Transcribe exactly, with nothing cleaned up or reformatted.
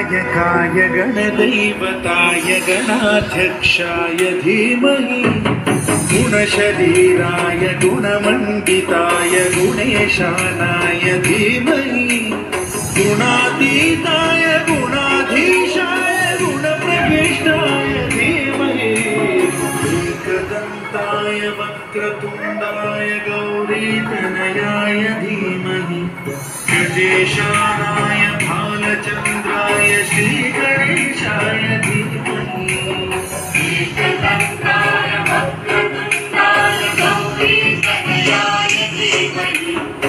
गणनायकाय गणदैवताय गणाध्यक्षाय धीमहि गुणशरीराय गुणमण्डिताय गुणेशानाय धीमहि गुणातीताय गुणाधीशाय गुणप्रविष्टाय धीमहि एकदन्ताय वक्रतुण्डाय गौरीतनयाय धीमहि गजेशानाय भालचन्द्राय श्रीगणेशाय धीमहि एकदन्ताय वक्रतुण्डाय गौरीतनयाय धीमहि